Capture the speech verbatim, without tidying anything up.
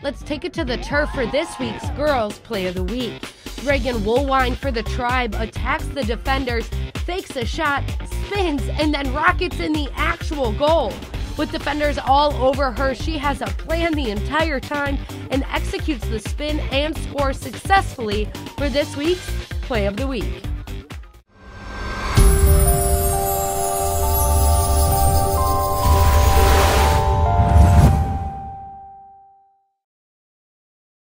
Let's take it to the turf for this week's Girls Play of the Week. Raegan Woolwine for the Tribe attacks the defenders, fakes a shot, spins, and then rockets in the actual goal. With defenders all over her, she has a plan the entire time and executes the spin and score successfully for this week's Play of the Week.